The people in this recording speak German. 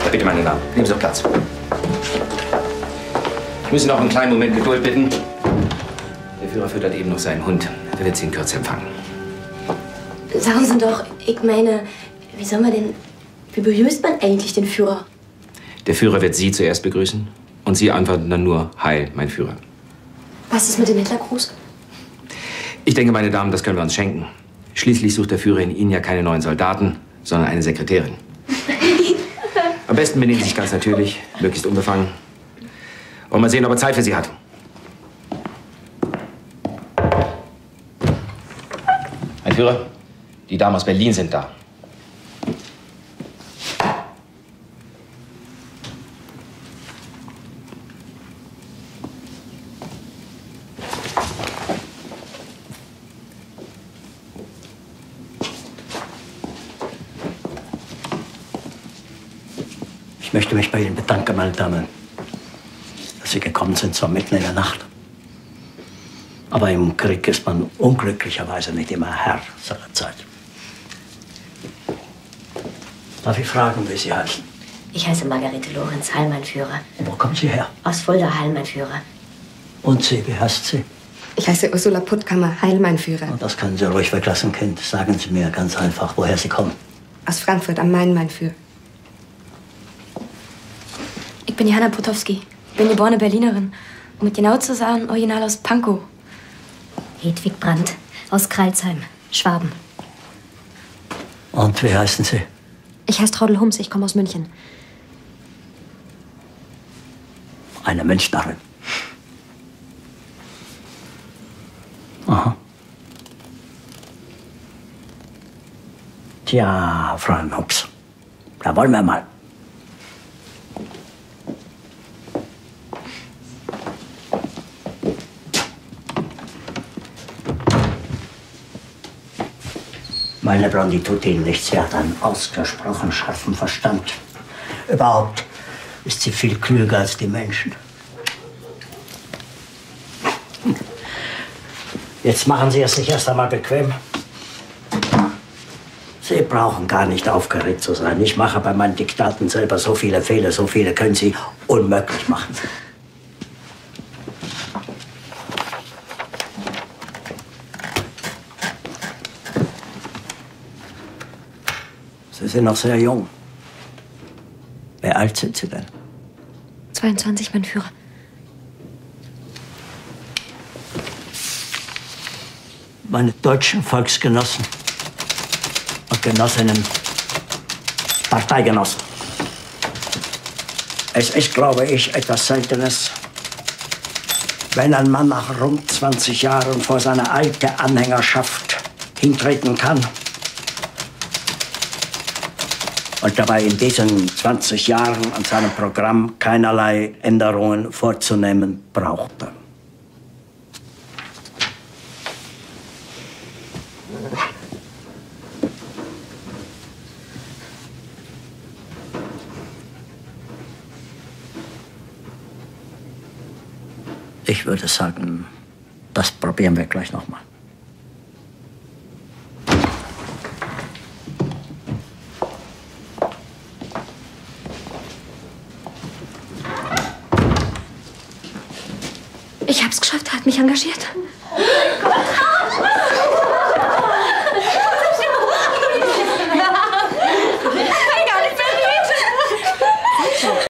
Bitte, meine Damen, nehmen Sie doch Platz. Ich muss Sie noch einen kleinen Moment Geduld bitten. Der Führer füttert eben noch seinen Hund. Der wird Sie in Kürze empfangen. Sagen Sie doch, ich meine, wie begrüßt man eigentlich den Führer? Der Führer wird Sie zuerst begrüßen und Sie antworten dann nur Heil, mein Führer. Was ist mit dem Hitlergruß? Ich denke, meine Damen, das können wir uns schenken. Schließlich sucht der Führer in Ihnen ja keine neuen Soldaten, sondern eine Sekretärin. Am besten benehmen Sie sich ganz natürlich, möglichst unbefangen. Und mal sehen, ob er Zeit für Sie hat. Mein Führer, die Damen aus Berlin sind da. Ich möchte mich bei Ihnen bedanken, meine Damen, dass Sie gekommen sind, zwar mitten in der Nacht. Aber im Krieg ist man unglücklicherweise nicht immer Herr seiner Zeit. Darf ich fragen, wie Sie heißen? Ich heiße Margarete Lorenz, Heil, mein Führer. Wo kommen Sie her? Aus Fulda, Heil, mein Führer. Und Sie, wie heißt Sie? Ich heiße Ursula Puttkammer, Heil, mein Führer. Und das können Sie ruhig weglassen, Kind. Sagen Sie mir ganz einfach, woher Sie kommen. Aus Frankfurt am Main, mein Führer. Ich bin Johanna Potowski. Ich bin geborene Berlinerin. Um mit genau zu sagen, original aus Pankow. Hedwig Brandt, aus Kreilsheim, Schwaben. Und wie heißen Sie? Ich heiße Traudel Hums, ich komme aus München. Eine Münchnerin. Aha. Tja, Fräulein Hums, da wollen wir mal. Meine Blondie tut Ihnen nichts. Sie hat einen ausgesprochen scharfen Verstand. Überhaupt ist sie viel klüger als die Menschen. Jetzt machen Sie es sich erst einmal bequem. Sie brauchen gar nicht aufgeregt zu sein. Ich mache bei meinen Diktaten selber so viele Fehler, so viele können Sie unmöglich machen. Sie sind noch sehr jung. Wie alt sind Sie denn? 22, mein Führer. Meine deutschen Volksgenossen und Genossinnen, Parteigenossen. Es ist, glaube ich, etwas Seltenes, wenn ein Mann nach rund 20 Jahren vor seine alte Anhängerschaft hintreten kann und dabei in diesen 20 Jahren an seinem Programm keinerlei Änderungen vorzunehmen brauchte. Ich würde sagen, das probieren wir gleich noch mal. Ich hab's geschafft, er hat mich engagiert.